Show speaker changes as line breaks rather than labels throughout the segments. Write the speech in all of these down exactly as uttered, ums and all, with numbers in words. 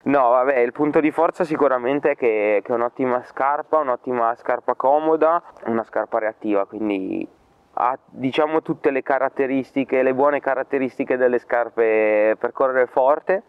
No, vabbè, il punto di forza sicuramente è che, che è un'ottima scarpa, un'ottima scarpa comoda, una scarpa reattiva, quindi ha diciamo tutte le caratteristiche, le buone caratteristiche delle scarpe per correre forte.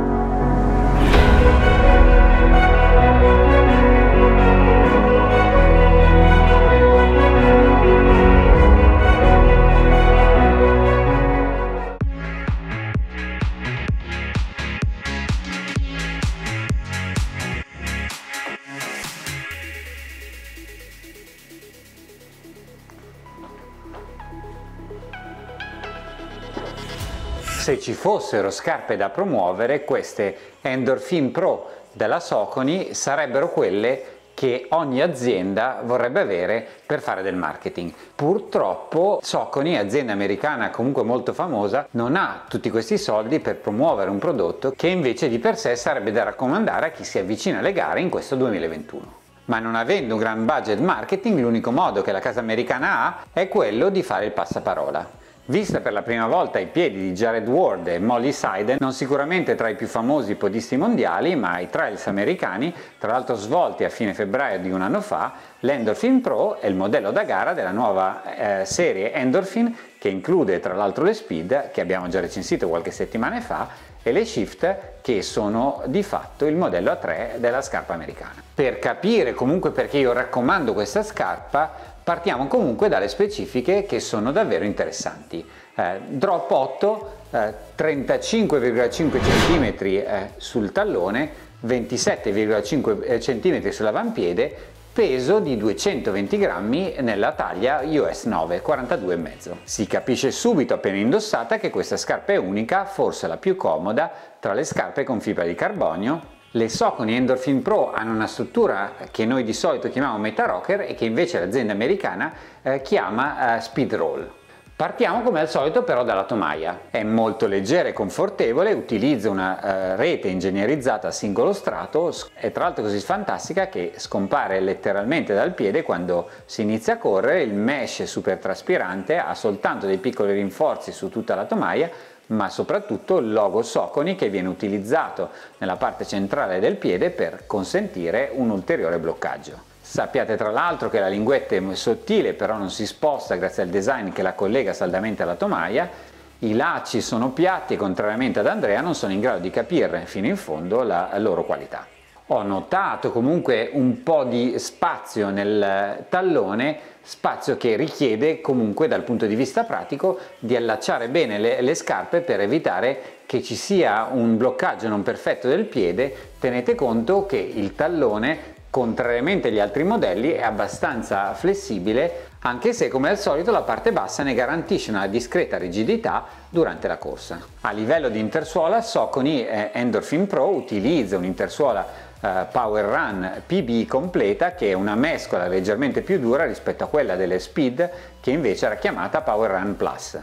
Se ci fossero scarpe da promuovere, queste Endorphin Pro della Saucony sarebbero quelle che ogni azienda vorrebbe avere per fare del marketing. Purtroppo Saucony, azienda americana comunque molto famosa, non ha tutti questi soldi per promuovere un prodotto che invece di per sé sarebbe da raccomandare a chi si avvicina alle gare in questo duemilaventuno. Ma non avendo un gran budget marketing, l'unico modo che la casa americana ha è quello di fare il passaparola. Vista per la prima volta ai piedi di Jared Ward e Molly Seiden, non sicuramente tra i più famosi podisti mondiali, ma ai trials americani, tra l'altro svolti a fine febbraio di un anno fa, l'Endorphin Pro è il modello da gara della nuova eh, serie Endorphin, che include tra l'altro le Speed, che abbiamo già recensito qualche settimana fa, e le Shift, che sono di fatto il modello A tre della scarpa americana. Per capire comunque perché io raccomando questa scarpa, partiamo comunque dalle specifiche che sono davvero interessanti. Eh, drop otto, eh, trentacinque virgola cinque centimetri eh, sul tallone, ventisette virgola cinque centimetri sull'avampiede, peso di duecentoventi grammi nella taglia U S nove, quarantadue virgola cinque. Si capisce subito appena indossata che questa scarpa è unica, forse la più comoda tra le scarpe con fibra di carbonio. Le Saucony Endorphin Pro hanno una struttura che noi di solito chiamiamo Meta Rocker e che invece l'azienda americana eh, chiama eh, Speed Roll. Partiamo come al solito però dalla tomaia. È molto leggera e confortevole, utilizza una eh, rete ingegnerizzata a singolo strato, è tra l'altro così fantastica che scompare letteralmente dal piede quando si inizia a correre. Il mesh super traspirante ha soltanto dei piccoli rinforzi su tutta la tomaia, ma soprattutto il logo Saucony che viene utilizzato nella parte centrale del piede per consentire un ulteriore bloccaggio. Sappiate tra l'altro che la linguetta è sottile, però non si sposta grazie al design che la collega saldamente alla tomaia. I lacci sono piatti e contrariamente ad Andrea non sono in grado di capire fino in fondo la loro qualità. Ho notato comunque un po' di spazio nel tallone, spazio che richiede comunque dal punto di vista pratico di allacciare bene le, le scarpe per evitare che ci sia un bloccaggio non perfetto del piede. Tenete conto che il tallone, contrariamente agli altri modelli, è abbastanza flessibile, anche se come al solito la parte bassa ne garantisce una discreta rigidità durante la corsa. A livello di intersuola, Saucony eh, Endorphin Pro utilizza un'intersuola Uh, Power Run P B completa, che è una mescola leggermente più dura rispetto a quella delle Speed, che invece era chiamata Power Run Plus.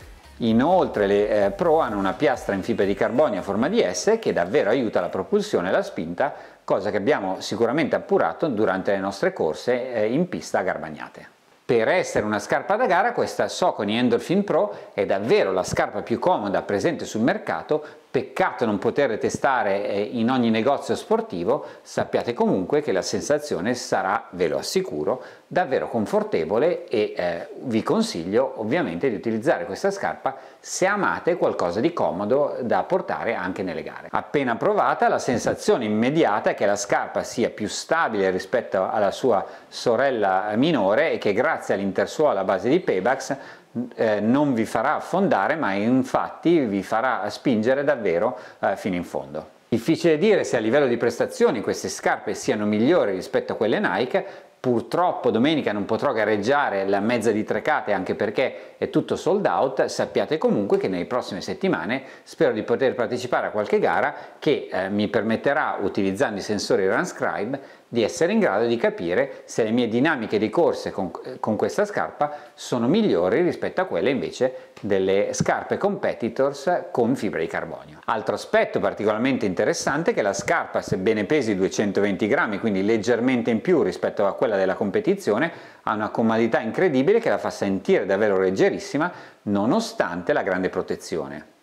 Inoltre le eh, Pro hanno una piastra in fibra di carbonio a forma di S che davvero aiuta la propulsione e la spinta, cosa che abbiamo sicuramente appurato durante le nostre corse eh, in pista a Garbagnate. Per essere una scarpa da gara, questa Saucony Endorphin Pro è davvero la scarpa più comoda presente sul mercato. Peccato non poter testare in ogni negozio sportivo. Sappiate comunque che la sensazione sarà, ve lo assicuro, davvero confortevole e eh, vi consiglio ovviamente di utilizzare questa scarpa se amate qualcosa di comodo da portare anche nelle gare. Appena provata, la sensazione immediata è che la scarpa sia più stabile rispetto alla sua sorella minore e che grazie all'intersuola a base di Pebax Eh, non vi farà affondare, ma infatti vi farà spingere davvero eh, fino in fondo. Difficile dire se a livello di prestazioni queste scarpe siano migliori rispetto a quelle Nike. Purtroppo domenica non potrò gareggiare la mezza di Trecate, anche perché è tutto sold out. Sappiate comunque che nelle prossime settimane spero di poter partecipare a qualche gara che eh, mi permetterà, utilizzando i sensori Runscribe, di essere in grado di capire se le mie dinamiche di corse con, con questa scarpa sono migliori rispetto a quelle invece delle scarpe competitors con fibra di carbonio. Altro aspetto particolarmente interessante è che la scarpa, sebbene pesi duecentoventi grammi, quindi leggermente in più rispetto a quella della competizione, ha una comodità incredibile che la fa sentire davvero leggerissima nonostante la grande protezione.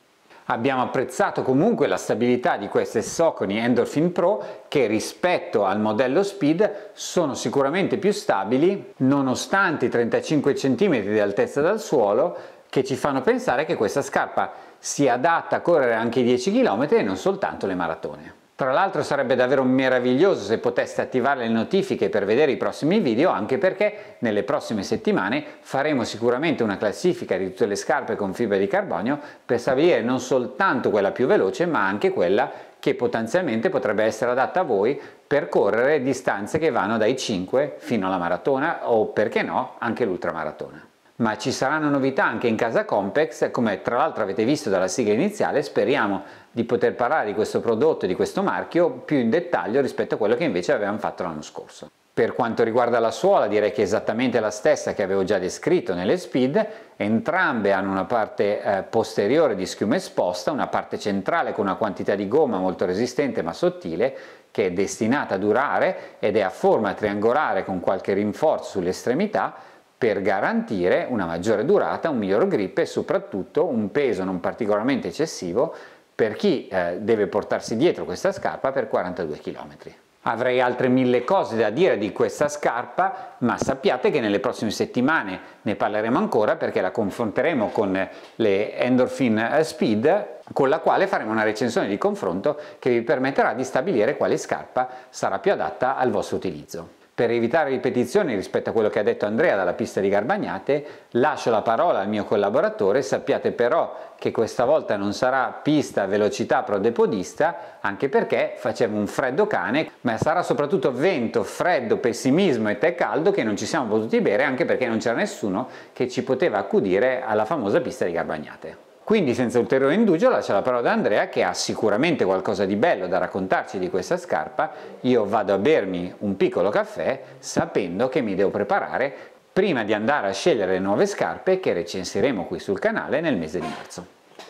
Abbiamo apprezzato comunque la stabilità di queste Saucony Endorphin Pro, che rispetto al modello Speed sono sicuramente più stabili nonostante i trentacinque centimetri di altezza dal suolo, che ci fanno pensare che questa scarpa sia adatta a correre anche i dieci chilometri e non soltanto le maratone. Tra l'altro sarebbe davvero meraviglioso se poteste attivare le notifiche per vedere i prossimi video, anche perché nelle prossime settimane faremo sicuramente una classifica di tutte le scarpe con fibra di carbonio per stabilire non soltanto quella più veloce, ma anche quella che potenzialmente potrebbe essere adatta a voi per correre distanze che vanno dai cinque fino alla maratona o, perché no, anche l'ultramaratona. Ma ci saranno novità anche in casa Compex, come tra l'altro avete visto dalla sigla iniziale. Speriamo di poter parlare di questo prodotto e di questo marchio più in dettaglio rispetto a quello che invece avevamo fatto l'anno scorso. Per quanto riguarda la suola, direi che è esattamente la stessa che avevo già descritto nelle Speed. Entrambe hanno una parte eh, posteriore di schiuma esposta, una parte centrale con una quantità di gomma molto resistente ma sottile, che è destinata a durare ed è a forma triangolare con qualche rinforzo sulle estremità, per garantire una maggiore durata, un miglior grip e soprattutto un peso non particolarmente eccessivo per chi eh, deve portarsi dietro questa scarpa per quarantadue chilometri. Avrei altre mille cose da dire di questa scarpa, ma sappiate che nelle prossime settimane ne parleremo ancora, perché la confronteremo con le Endorphin Speed, con la quale faremo una recensione di confronto che vi permetterà di stabilire quale scarpa sarà più adatta al vostro utilizzo. Per evitare ripetizioni rispetto a quello che ha detto Andrea dalla pista di Garbagnate, lascio la parola al mio collaboratore. Sappiate però che questa volta non sarà pista velocità pro depodista, anche perché faceva un freddo cane, ma sarà soprattutto vento, freddo, pessimismo e tè caldo che non ci siamo potuti bere, anche perché non c'era nessuno che ci poteva accudire alla famosa pista di Garbagnate. Quindi senza ulteriore indugio lascio la parola ad Andrea, che ha sicuramente qualcosa di bello da raccontarci di questa scarpa. Io vado a bermi un piccolo caffè sapendo che mi devo preparare prima di andare a scegliere le nuove scarpe che recensiremo qui sul canale nel mese di marzo.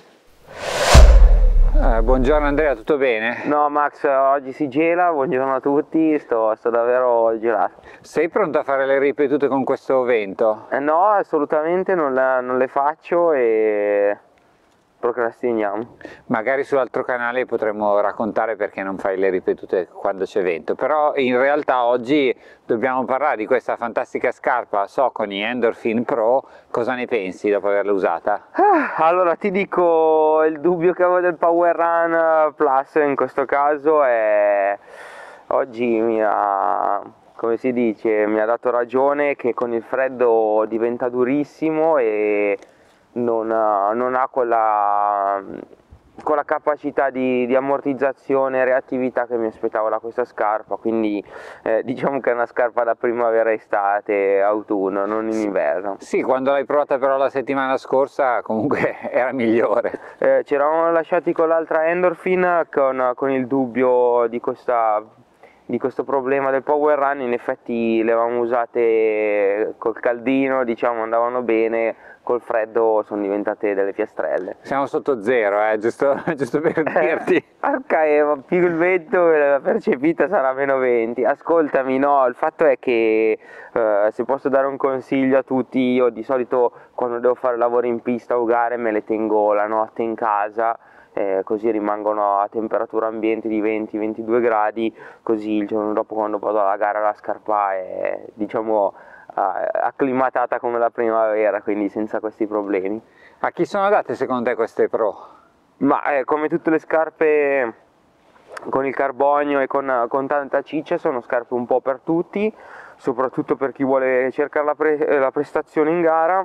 Eh, buongiorno Andrea, tutto bene?
No Max, oggi si gela, buongiorno a tutti, sto, sto davvero gelato.
Sei pronto a fare le ripetute con questo vento?
Eh, no, assolutamente non, la, non le faccio e procrastiniamo.
Magari sull'altro canale potremmo raccontare perché non fai le ripetute quando c'è vento, però in realtà oggi dobbiamo parlare di questa fantastica scarpa Saucony Endorphin Pro. Cosa ne pensi dopo averla usata?
Ah, allora ti dico, il dubbio che avevo del Power Run Plus in questo caso è oggi mi ha, come si dice, mi ha dato ragione che con il freddo diventa durissimo e Non ha, non ha quella, quella capacità di, di ammortizzazione e reattività che mi aspettavo da questa scarpa, quindi eh, diciamo che è una scarpa da primavera, estate, autunno, non in inverno.
Sì, quando l'hai provata però la settimana scorsa comunque era migliore.
Eh, ci eravamo lasciati con l'altra Endorphin con, con il dubbio di questa... di questo problema del Power Run. In effetti le avevamo usate col caldino, diciamo, andavano bene, col freddo sono diventate delle piastrelle.
Siamo sotto zero, eh, giusto, giusto per dirti.
Porca Eva, più il vento la percepita sarà meno venti. Ascoltami, no, il fatto è che eh, se posso dare un consiglio a tutti, io di solito quando devo fare lavori in pista o gare me le tengo la notte in casa, Eh, così rimangono a temperatura ambiente di venti ventidue gradi, così il giorno dopo quando vado alla gara la scarpa è, diciamo, acclimatata come la primavera, quindi senza questi problemi.
A chi sono adatte secondo te queste Pro?
Ma eh, come tutte le scarpe con il carbonio e con, con tanta ciccia, sono scarpe un po' per tutti, soprattutto per chi vuole cercare la, pre la prestazione in gara,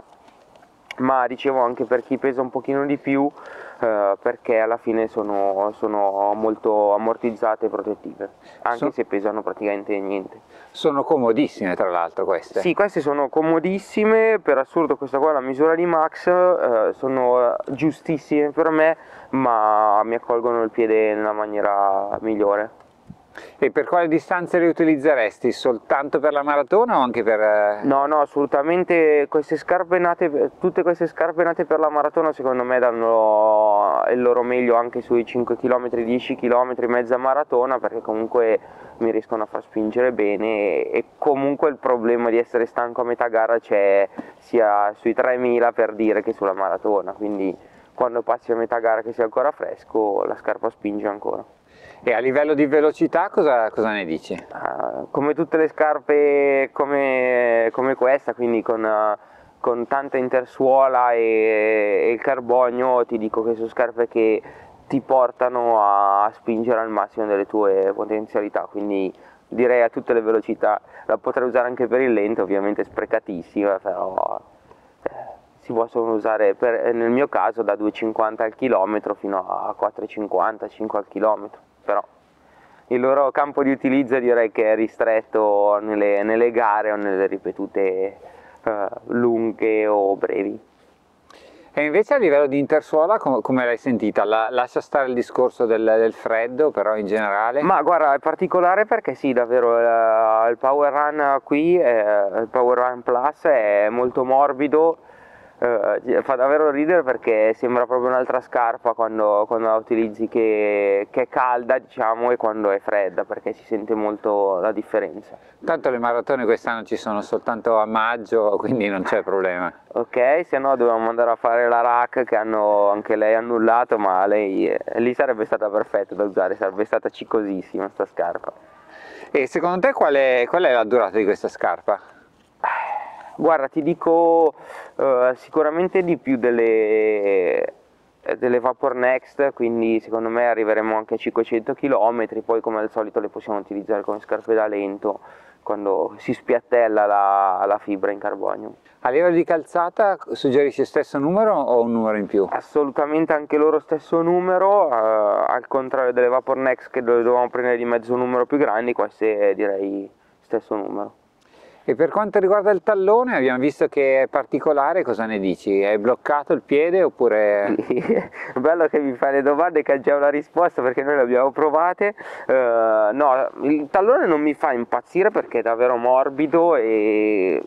ma dicevo anche per chi pesa un pochino di più, eh, perché alla fine sono, sono molto ammortizzate e protettive, anche so se pesano praticamente niente.
Sono comodissime tra l'altro queste.
Sì, queste sono comodissime, per assurdo questa qua è la misura di Max, eh, sono giustissime per me, ma mi accolgono il piede nella maniera migliore.
E per quale distanze le utilizzeresti? Soltanto per la maratona o anche per...
No, no, assolutamente, queste scarpe nate, tutte queste scarpe nate per la maratona secondo me danno il loro meglio anche sui cinque chilometri, dieci chilometri, mezza maratona, perché comunque mi riescono a far spingere bene e, e comunque il problema di essere stanco a metà gara c'è sia sui tremila per dire che sulla maratona, quindi quando passi a metà gara che sei ancora fresco la scarpa spinge ancora.
E a livello di velocità cosa, cosa ne dici?
Uh, come tutte le scarpe come, come questa, quindi con, uh, con tanta intersuola e, e il carbonio, ti dico che sono scarpe che ti portano a spingere al massimo delle tue potenzialità, quindi direi a tutte le velocità. La potrei usare anche per il lento, ovviamente sprecatissima, però eh, si possono usare per, nel mio caso da due e cinquanta al chilometro fino a quattro e cinquanta, cinque al chilometro, però il loro campo di utilizzo direi che è ristretto nelle, nelle gare o nelle ripetute eh, lunghe o brevi.
E invece a livello di intersuola com come l'hai sentita? La, lascia stare il discorso del, del freddo, però in generale?
Ma guarda, è particolare perché sì, davvero il, il Power Run qui, eh, il Power Run Plus è molto morbido, eh, fa davvero ridere perché sembra proprio un'altra scarpa quando, quando la utilizzi che, che è calda, diciamo, e quando è fredda, perché si sente molto la differenza.
Tanto le maratone quest'anno ci sono soltanto a maggio, quindi non c'è problema.
Ok, se no dovevamo andare a fare la rack che hanno anche lei annullato, ma lei eh, lì sarebbe stata perfetta da usare, sarebbe stata ciccosissima sta scarpa.
E secondo te qual è, qual è la durata di questa scarpa?
Guarda, ti dico uh, sicuramente di più delle, delle Vapor Next, quindi secondo me arriveremo anche a cinquecento chilometri, poi come al solito le possiamo utilizzare come scarpe da lento quando si spiattella la, la fibra in carbonio.
A livello di calzata suggerisci lo stesso numero o un numero in più?
Assolutamente anche loro stesso numero, uh, al contrario delle Vapor Next che dovevamo prendere di mezzo numero più grandi, queste direi stesso numero.
E per quanto riguarda il tallone, abbiamo visto che è particolare, cosa ne dici? È bloccato il piede oppure...
Bello che mi fai le domande che ha già una risposta perché noi le abbiamo provate. Uh, no, il tallone non mi fa impazzire perché è davvero morbido e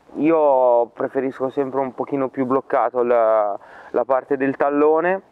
io preferisco sempre un pochino più bloccato la, la parte del tallone.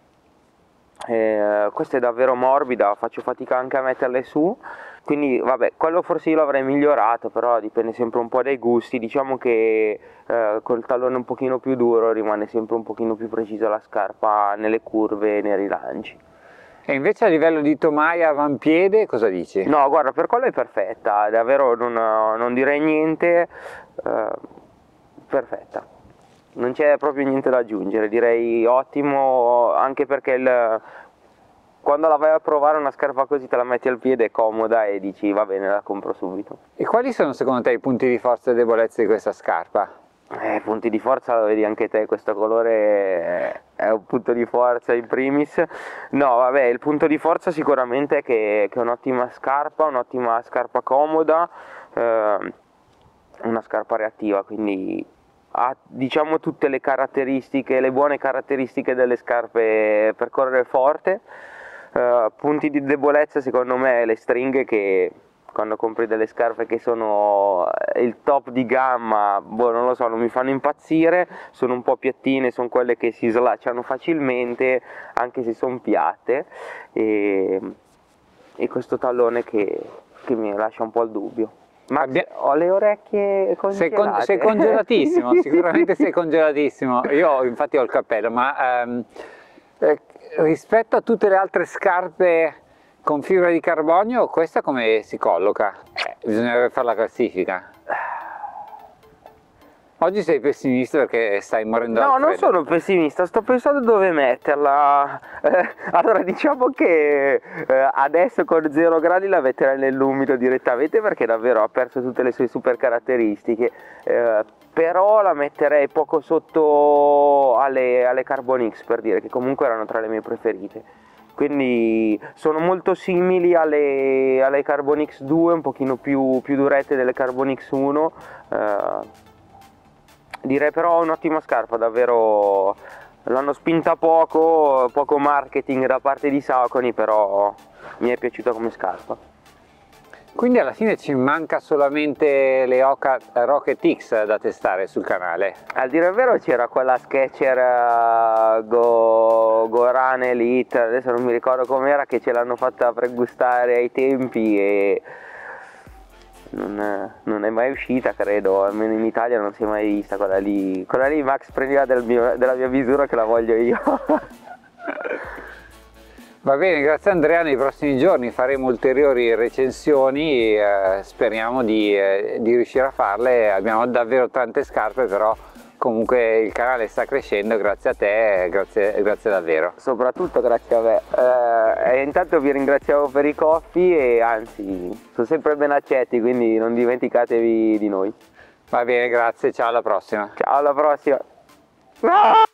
Eh, questa è davvero morbida, faccio fatica anche a metterle su, quindi vabbè, quello forse io l'avrei migliorato, però dipende sempre un po' dai gusti. Diciamo che eh, col tallone un pochino più duro rimane sempre un pochino più precisa la scarpa nelle curve e nei rilanci.
E invece a livello di tomaia avampiede cosa dici?
No, guarda, per quello è perfetta, davvero non, non direi niente, eh, perfetta. Non c'è proprio niente da aggiungere, direi ottimo, anche perché il, quando la vai a provare una scarpa così te la metti al piede, è comoda e dici va bene, la compro subito.
E quali sono secondo te i punti di forza e debolezza di questa scarpa?
Eh, punti di forza lo vedi anche te, questo colore è un punto di forza in primis. No, vabbè, il punto di forza sicuramente è che, che è un'ottima scarpa, un'ottima scarpa comoda, eh, una scarpa reattiva, quindi ha diciamo tutte le caratteristiche, le buone caratteristiche delle scarpe per correre forte. Uh, punti di debolezza secondo me le stringhe, che quando compri delle scarpe che sono il top di gamma, boh, non lo so, non mi fanno impazzire, sono un po' piattine, sono quelle che si slacciano facilmente anche se sono piatte, e, e questo tallone che, che mi lascia un po' il dubbio. Ma Abbia... ho le orecchie congelate.
Sei, con... sei congelatissimo, sicuramente sei congelatissimo. Io infatti ho il cappello, ma ehm, eh, rispetto a tutte le altre scarpe con fibra di carbonio, questa come si colloca? Eh, bisognerebbe fare la classifica. Oggi sei pessimista perché stai morendo
No,
dal
non
freddo.
sono pessimista, sto pensando dove metterla. Eh, allora diciamo che eh, adesso con zero gradi la metterei nell'umido direttamente perché davvero ha perso tutte le sue super caratteristiche, eh, però la metterei poco sotto alle, alle Carbon X, per dire, che comunque erano tra le mie preferite. Quindi sono molto simili alle, alle Carbon X due, un pochino più, più durette delle Carbon X uno. Eh, Direi però un'ottima scarpa, davvero l'hanno spinta poco, poco marketing da parte di Saucony, però mi è piaciuta come scarpa.
Quindi alla fine ci manca solamente le Oka Rocket X da testare sul canale.
A dire il vero c'era quella Skechers uh, Go, Go Run Elite, adesso non mi ricordo com'era, che ce l'hanno fatta pregustare ai tempi e Non, non è mai uscita, credo, almeno in Italia non si è mai vista quella lì. Quella lì Max prendeva del mio, della mia misura, che la voglio io.
Va bene, grazie Andrea, nei prossimi giorni faremo ulteriori recensioni, eh, speriamo di, eh, di riuscire a farle. Abbiamo davvero tante scarpe, però comunque il canale sta crescendo, grazie a te, grazie, grazie davvero.
Soprattutto grazie a me. Eh, e intanto vi ringraziamo per i coffee e anzi sono sempre ben accetti, quindi non dimenticatevi di noi.
Va bene, grazie, ciao, alla prossima.
Ciao, alla prossima.